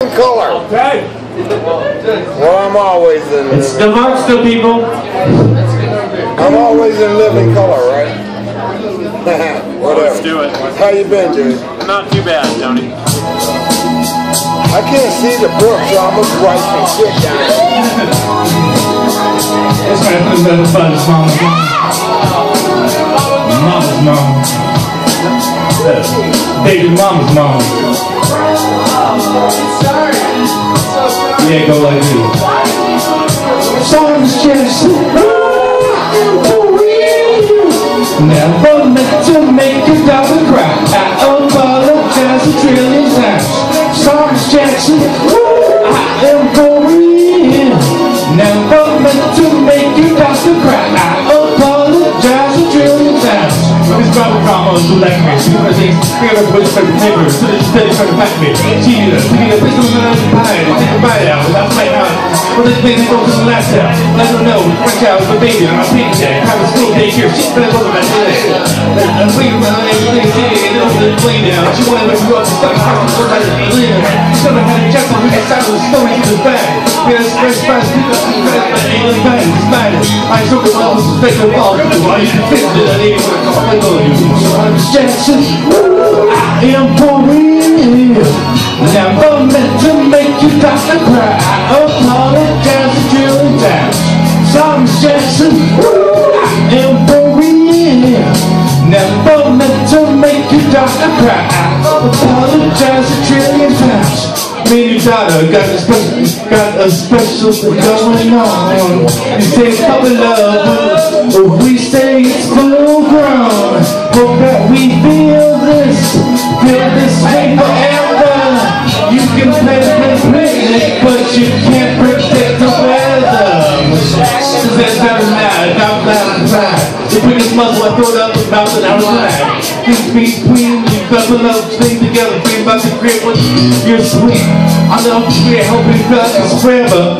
color. Okay. Well, I'm always in. It's the monster, people. I'm always in living color, right? Whatever. Let's do it. How you been, dude? Not too bad, Tony. I can't see the brook, so I'm gonna write some shit down. That's right. Who's got the fun? It's Mama's mom. Mama's mom. Baby Mama's mom. Yeah, go like this. Songs just never meant to make a daughter cry. I apologize a trillion times. Songs Jackson, I am going. Never meant to make a daughter cry. I apologize a trillion times. This drama drama is like me. She was a spirit with the paper. So they just trying to fight me. She needed a place to learn to pie. Take a bite out without fighting out. Well, this baby goes to the last out. Let her know. Fresh out with the baby on my paycheck. Private school daycare. She's better go to my head. I'm waiting for everything. It was the play down. She wanted to go up to study. So I didn't live. She had a check on me. I started with the story to the back. We had a fresh spice. People see credit. But ain't no bang. It's mine. I took it all. Suspect of all. I used to fix it. I didn't want to come up. Jackson, I am for real. Never meant to make you doctor cry. I apologize a trillion times. Sorry, Jackson, I am for real. Never meant to make you doctor cry. I apologize a trillion times. Me and your daughter got a special thing going on. You say it's puppy love, but we say it's full grown. Hope that we feel this way forever. You can play, but you can't predict the weather. That's better now, not loud and pride. The biggest muscle, I throw it up and bounce it out of line. This beat queen, you couple love, stay together, be about to create what you're sweet. I love to create, hope it does forever.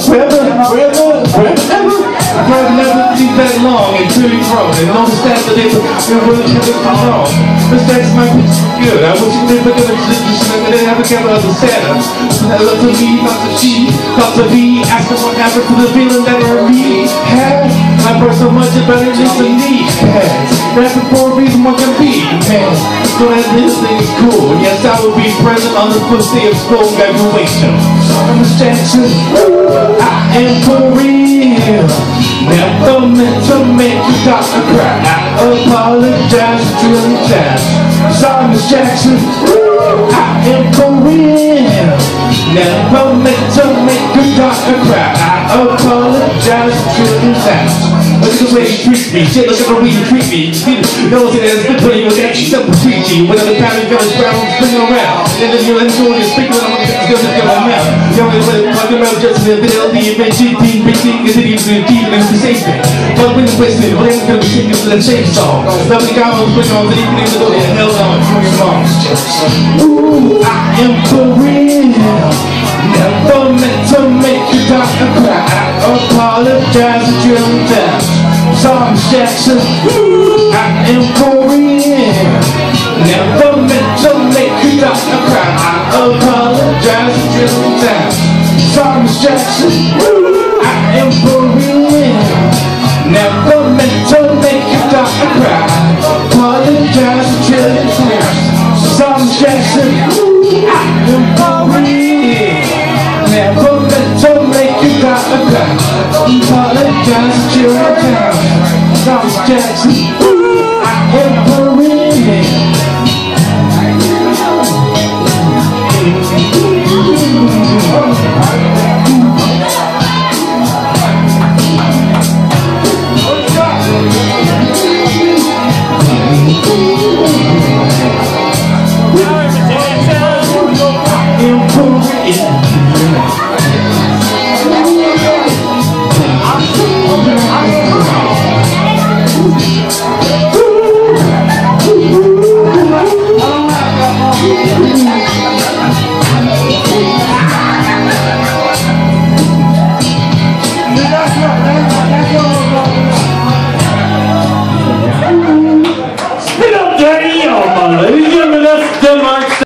I'd never leave that long until you grow and understand that it's really come wrong. Mistakes might be good. I wish you never gonna just have a camera of the Santa. I love to me, not to she, not to be. Asking what happened to the feeling that I really had. I burst so much about it, just a need pads. Rapping for a reason, what can be, man. So that this thing is cool. Yes, I will be present on the first day of school graduation. Thomas Jackson, I am for real. Never meant to make you doctor cry. I apologize a trillion times. Sorry, Miss Jackson, I am for real. Never meant to make you doctor cry. I apologize a trillion times. Look at the way you treat me. Shit, look at the way you treat me. You know what it is? Good putting your neck, simple treat you. Whenever the time you feel it's brown, spinning around. And then you're enjoying your speaker on the still just get my mouth. You're only with it, talking about just in the middle, the invention, team, bitching, is it even deep and it's the same thing. But when it's wasted, well, they're gonna be singing to the same song. Lovely guy on the swing on, then you can even go to hell on for your mom. Ooh, I am for real. Never meant to make you doctor cry. I apologize a trillion times. Sorry, Jackson, I am for real. Never meant to make you doctor cry. I apologize a trillion times. Sorry, Jackson, I am for real. Never meant to make you doctor cry. I apologize a trillion times. Sorry, Jackson, I am for real. Never meant to make you doctor cry. I apologize a trillion times. Thomas Jackson.